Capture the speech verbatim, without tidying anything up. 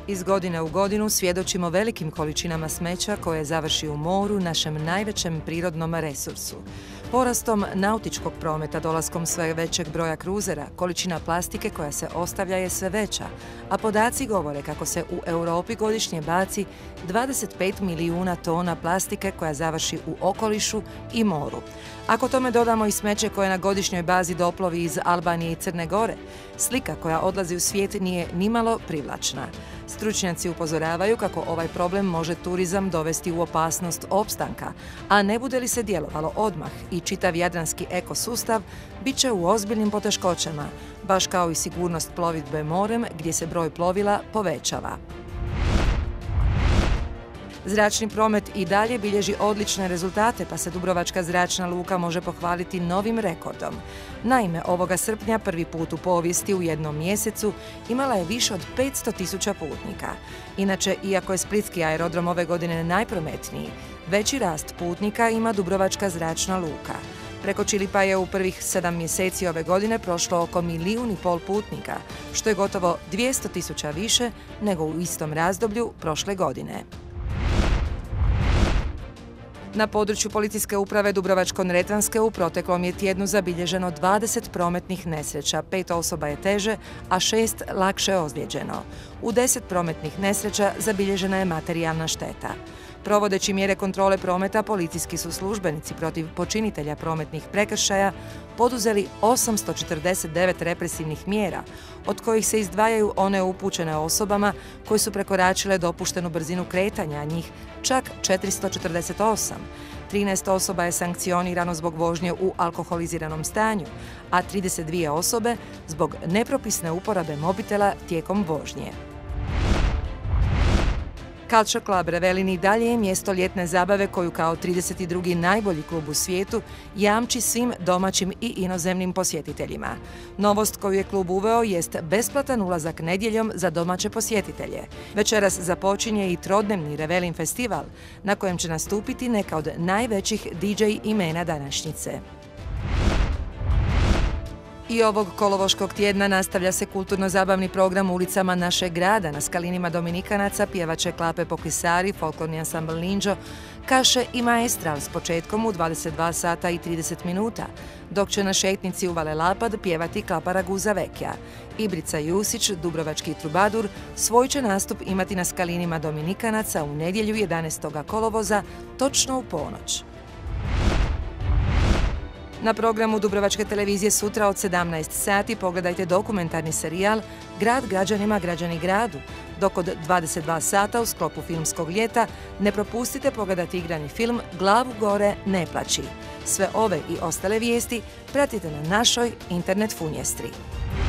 Iz godine u godinu svjedočimo velikim količinama smeća koje završi u moru, našem najvećem prirodnom resursu. Porastom nautičkog prometa, dolaskom sve većeg broja kruzera, količina plastike koja se ostavlja je sve veća, a podaci govore kako se u Europi godišnje baci dvadeset pet milijuna tona plastike koja završi u okolišu i moru. Ako tome dodamo i smeće koje na godišnjoj bazi doplovi iz Albanije i Crne Gore, slika koja odlazi u svijet nije nimalo privlačna. Stručnjaci upozoravaju kako ovaj problem može turizam dovesti u opasnost opstanka, a ne bude li se djelovalo odmah i čitav jadranski ekosustav bit će u ozbiljnim poteškoćama, baš kao i sigurnost plovidbe morem gdje se broj plovila povećava. Zračni promet i dalje bilježi odlične rezultate, pa se Dubrovačka zračna luka može pohvaliti novim rekordom. Naime, ovoga srpnja prvi put u povijesti u jednom mjesecu imala je više od petsto tisuća putnika. Inače, iako je splitski aerodrom ove godine najprometniji, veći rast putnika ima Dubrovačka zračna luka. Preko Čilipa je u prvih sedam mjeseci ove godine prošlo oko milijun i pol putnika, što je gotovo dvjesto tisuća više nego u istom razdoblju prošle godine. Na području policijske uprave Dubrovačko-neretvanske u proteklom je tjednu zabilježeno dvadeset prometnih nesreća, pet osoba je teže, a šest lakše ozlijeđeno. U deset prometnih nesreća zabilježena je materijalna šteta. Provodeći mjere kontrole prometa, policijski su službenici protiv počinitelja prometnih prekršaja poduzeli osamsto četrdeset devet represivnih mjera, od kojih se izdvajaju one upućene osobama koje su prekoračile dopuštenu brzinu kretanja, njih čak četiristo četrdeset osam. trinaest osoba je sankcionirano zbog vožnje u alkoholiziranom stanju, a trideset dvije osobe zbog nepropisne uporabe mobitela tijekom vožnje. Culture Club Revelin i dalje je mjesto ljetne zabave koju kao trideset drugi najbolji klub u svijetu jamči svim domaćim i inozemnim posjetiteljima. Novost koju je klub uveo jest besplatan ulazak nedjeljom za domaće posjetitelje. Večeras započinje i trodnevni Revelin festival na kojem će nastupiti neka od najvećih D J imena današnjice. I ovog kolovoškog tjedna nastavlja se kulturno-zabavni program u ulicama našeg grada. Na skalinima Dominikanaca pjevaće Klape Pokisari, folklorni ansambl Ninjo, Kaše i Maestral s početkom u dvadeset dva sata i trideset minuta, dok će na šetnici u Valelapad pjevati Klapa Raguza Vekja. Ibrica Jusić, dubrovački trubadur, svoj će nastup imati na skalinima Dominikanaca u nedjelju jedanaestog kolovoza, točno u ponoć. Na programu Dubrovačke televizije sutra od sedamnaest sati pogledajte dokumentarni serijal Grad građanima, građani gradu, dok od dvadeset dva sata u sklopu filmskog ljeta ne propustite pogledati igrani film Glavu gore, ne plači. Sve ove i ostale vijesti pratite na našoj internet funjestri.